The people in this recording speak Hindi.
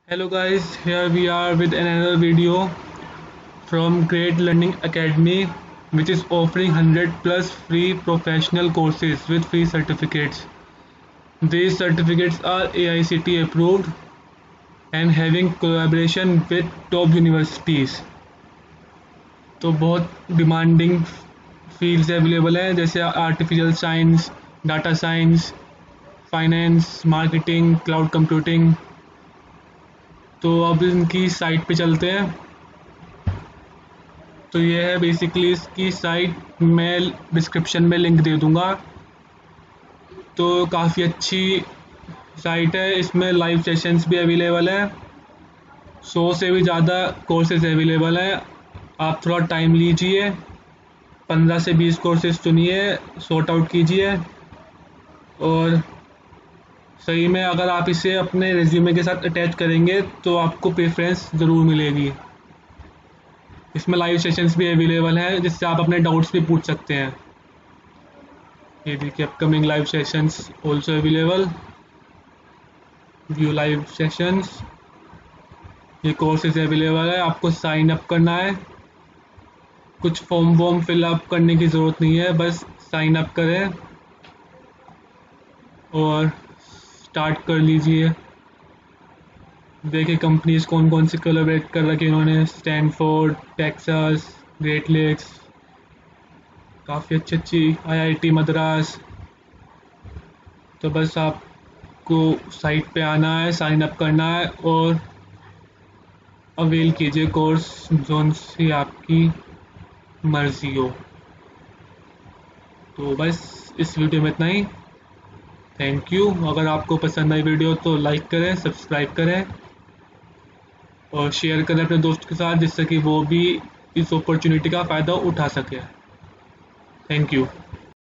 Hello guys, here we are with another video from Great Learning Academy, which is offering 100 plus free professional courses with free certificates. These certificates are AICTE approved and having collaboration with top universities. तो बहुत डिमांडिंग फील्ड्स अवेलेबल हैं जैसे artificial science, data science, finance, marketing, cloud computing. तो अब इनकी साइट पे चलते हैं। तो ये है बेसिकली इसकी साइट, मैं डिस्क्रिप्शन में लिंक दे दूँगा। तो काफ़ी अच्छी साइट है, इसमें लाइव सेशंस भी अवेलेबल हैं, 100 से भी ज़्यादा कोर्सेज अवेलेबल हैं। आप थोड़ा टाइम लीजिए, 15 से 20 कोर्सेज चुनिए, सॉर्ट आउट कीजिए और सही में अगर आप इसे अपने रिज्यूमे के साथ अटैच करेंगे तो आपको प्रेफरेंस ज़रूर मिलेगी। इसमें लाइव सेशंस भी अवेलेबल हैं जिससे आप अपने डाउट्स भी पूछ सकते हैं। ये देखिए, upcoming live sessions also available, view live sessions. ये कोर्सेज अवेलेबल है, आपको साइन अप करना है, कुछ फॉर्म वॉर्म फिल अप करने की ज़रूरत नहीं है, बस साइन अप करें और स्टार्ट कर लीजिए। देखिए कंपनीज कौन कौन सी कोलैबोरेट कर रखी है इन्होंने, स्टैनफोर्ड, टेक्सास, ग्रेट लेक्स, काफ़ी अच्छी अच्छी आईआईटी मद्रास। तो बस आपको साइट पे आना है, साइन अप करना है और अवेल कीजिए कोर्स जोन से आपकी मर्जी हो। तो बस इस वीडियो में इतना ही। Thank you. अगर आपको पसंद आई वीडियो तो लाइक करें, सब्सक्राइब करें और शेयर करें अपने दोस्त के साथ, जिससे कि वो भी इस अपॉर्चुनिटी का फ़ायदा उठा सके। Thank you.